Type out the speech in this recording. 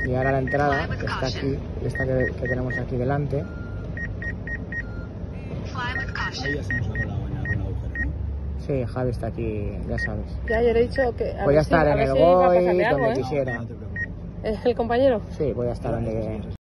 llegar a la entrada, que está aquí, esta que tenemos aquí delante. Ahí ya se nos ha colado en algún agujero, ¿no? Sí, Javi está aquí, ya sabes. Ya ayer he dicho que Voy a estar en el si va a GOI, pasarle algo, donde ¿eh? quisiera. No te preocupes. ¿Es el compañero? Sí, voy a estar donde...